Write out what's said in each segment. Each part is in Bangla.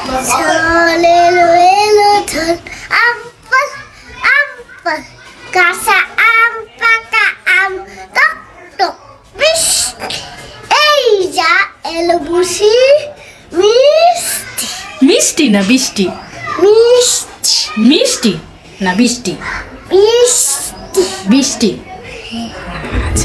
Solelo elo thon apple apple kasa am paka am tok tok bish ei ja elo bushi misti মিষ্টি না বৃষ্টি misti মিষ্টি না বৃষ্টি misti বৃষ্টি আচ্ছা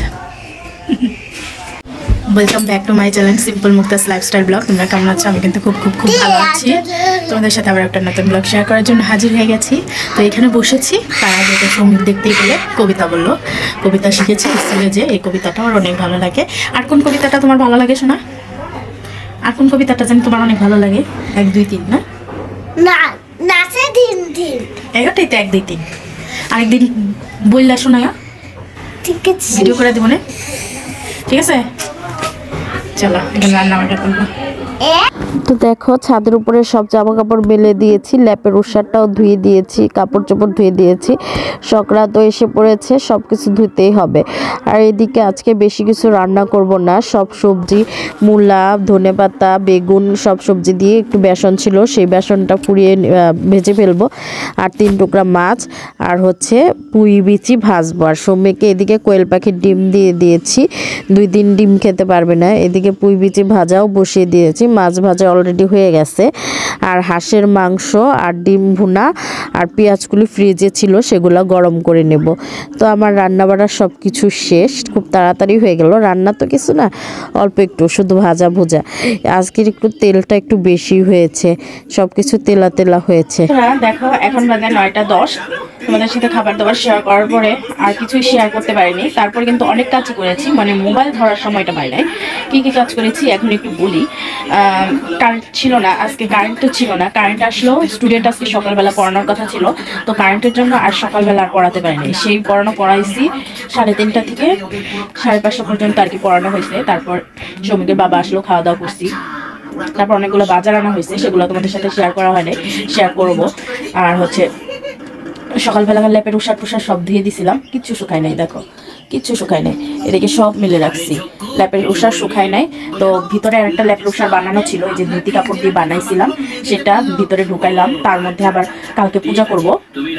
welcome back to my channel simple মুক্তাস লাইফস্টাইল ব্লগ। তোমরা কেমন আছো? আমি কিন্তু খুব খুব খুব ভালো আছি। তোমাদের সাথে আবার একটা নতুন ব্লগ শেয়ার করার জন্য হাজির হয়ে গেছি। তো এখানে বসেছি, তার আগে তো সঙ্গীত দেখতেই গেলে কবিতা বললো, কবিতা শিখেছি স্কুলে, যে এই কবিতাটা আমার অনেক ভালো লাগে। আর কোন কবিতাটা তোমার ভালো লাগে শোনা? আর কোন কবিতাটা জানি তোমার অনেক ভালো লাগে? 1 2 3 না না নাচে দিন দিন এটাই তো 1 2 3। আরেকদিন বললা শোনা, ঠিক আছে ভিডিও করে দিব না? ঠিক আছে, চলো এখন রান্না বান্না করবো। তো দেখো ছাদের উপরে সব জামা কাপড় মেলে দিয়েছি, ল্যাপের উষারটাও ধুয়ে দিয়েছি, কাপড় চোপড় ধুয়ে দিয়েছি। সকরা তো এসে পড়েছে, সব কিছু ধুতেই হবে। আর এদিকে আজকে বেশি কিছু রান্না করব না, সব সবজি মূলা ধনেপাতা বেগুন সব সবজি দিয়ে একটু বেসন ছিল, সেই বেসনটা পুড়িয়ে ভেজে ফেলবো। আর 3 টুকরা মাছ আর হচ্ছে পুঁই বিচি ভাজবো। আর সৌম্যকে এদিকে কোয়েল পাখির ডিম দিয়ে দিয়েছি, 2 দিন ডিম খেতে পারবে না। এদিকে পুঁই বিচি ভাজাও বসিয়ে দিয়েছি, মাছ ভাজা অলরেডি হয়ে গেছে। আর হাঁসের মাংস আর ডিম ভুনা আর পেঁয়াজগুলি ফ্রিজে ছিল, সেগুলো গরম করে নেব। তো আমার রান্না বাড়া সব কিছু শেষ, খুব তাড়াতাড়ি হয়ে গেল। রান্না তো কিছু না, অল্প একটু শুধু ভাজা ভুজা। আজকের একটু তেলটা একটু বেশি হয়েছে, সব কিছু তেলা তেলা হয়েছে। দেখো এখন বাজে 9টা 10। তোমাদের সাথে খাবার দাবার শেয়ার করার পরে আর কিছুই শেয়ার করতে পারিনি। তারপরে কিন্তু অনেক কাজ করেছি, মানে মোবাইল ধরার সময়টা পাই নাই। কী কী কাজ করেছি এখন একটু বলি। কারেন্ট ছিল না আজকে, কারেন্ট তো ছিল না। কারেন্ট আসলো, স্টুডেন্ট আজকে সকালবেলা পড়ানোর কথা ছিল, তো কারেন্টের জন্য আর সকালবেলা আর পড়াতে পারিনি। সেই পড়াইছি 3:30 থেকে 5:30 পর্যন্ত আর কি পড়ানো হয়েছে। তারপর শ্রমিকের বাবা আসলো, খাওয়া দাওয়া করছি। তারপর অনেকগুলো বাজার আনা হয়েছে, সেগুলো তোমাদের সাথে শেয়ার করা হয়নি, শেয়ার করবো। আর হচ্ছে সকালবেলা ল্যাপের উষার টুষার সব ধুয়ে দিছিলাম, কিচ্ছু শুকায় নাই। দেখো কিচ্ছু শুকায় নাই, এদিকে সব মিলে রাখছি। ল্যাপের উষার শুকায় নাই, তো ভিতরে আরেকটা ল্যাপের উষার বানানো ছিল, এই যে ধুতি কাপড় দিয়ে বানাইছিলাম, সেটা ভিতরে ঢুকাইলাম। তার মধ্যে আবার কালকে পূজা করব,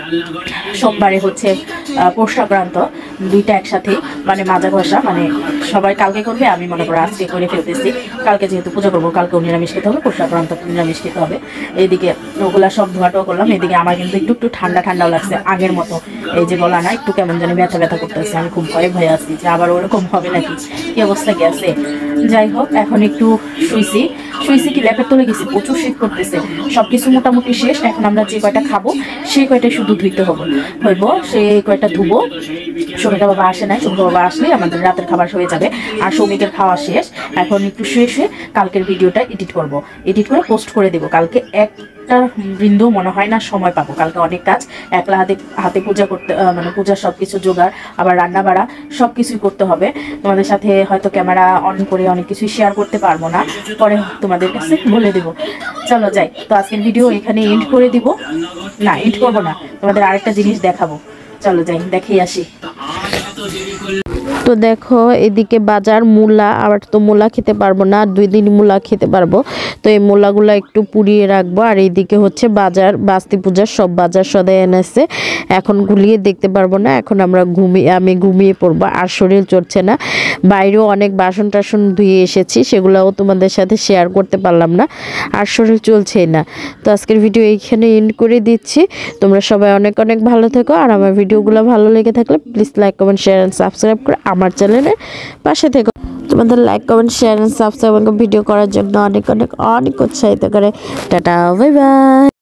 সোমবারে হচ্ছে পৌষ সংক্রান্ত, 2টা একসাথে, মানে মাজা ঘষা, মানে সবাই কালকে করবে, আমি মনে করো আজকে করে ফেলতেছি। কালকে যেহেতু পূজা করবো, কালকেও নিরামিষ খেতে হবে, পৌষ সংক্রান্ত নিরামিষ খেতে হবে। এইদিকে ওগুলা সব ধোয়াটাও করলাম। এদিকে আমার কিন্তু একটু একটু ঠান্ডা ঠান্ডাও লাগছে আগের মতো, এই যে গলা না একটু কেমন জানি ব্যথা ব্যথা করতেছে। আমি খুব ভয়ে আছি যে আবার ওরকম হবে নাকি, কি অবস্থা গেছে। যাই হোক, এখন একটু শুইছি কি ল্যাপের তলে গেছি, প্রচুর শীত করতেছে। সবকিছু মোটামুটি শেষ, এখন আমরা যে কয়টা খাবো সেই কয়টা শুধু ধুইতে হইব, সেই কয়টা ধুবো। শ্রমিকের বাবা আসে নাই, শ্রমিকের বাবা আসলে আমাদের রাতের খাবার হয়ে যাবে। আর শ্রমিকের খাওয়া শেষ, এখন একটু শুয়ে কালকের ভিডিওটা এডিট করে পোস্ট করে দেবো। কালকে একটা বৃন্দ মনে হয় না সময় পাবো, কালকে অনেক কাজ। একলা হাতে পূজা করতে, মানে পূজার সবকিছু জোগাড়, আবার রান্না বাড়া সব কিছুই করতে হবে। তোমাদের সাথে হয়তো ক্যামেরা অন করে অনেক কিছুই শেয়ার করতে পারবো না, পরে তোমাদের কাছে বলে দেবো। চলো যাই, তো আজকের ভিডিও এখানে এন্ড করে দিব। না, এন্ড করবো না, তোমাদের আরেকটা জিনিস দেখাবো। চলো যাই, দেখিয়ে আসি। তো দেখো এদিকে বাজার মূলা, আবার তো মূলা খেতে পারবো না, 2 দিন মূলা খেতে পারবো, তো এই মূলাগুলো একটু পুড়িয়ে রাখবো। আর এইদিকে হচ্ছে বাজার, বাস্তি পূজার সব বাজার সদাই এনেছে, এখন গুলিয়ে দেখতে পারবো না, এখন আমি ঘুমিয়ে পড়বো। আর শরীর চড়ছে না, বাইরেও অনেক বাসন টাসন ধুয়ে এসেছি, সেগুলোও তোমাদের সাথে শেয়ার করতে পারলাম না, আর শরীর চলছেই না। তো আজকের ভিডিও এইখানে এন্ড করে দিচ্ছি। তোমরা সবাই অনেক অনেক ভালো থেকো, আর আমার ভিডিওগুলো ভালো লেগে থাকলে please like comment share and subscribe করে আমার চ্যানেলের পাশে থেকো। তোমাদের like comment share and subscribe video করার জন্য অনেক অনেক অনেক উৎসাহিত করে। Tata, bye by.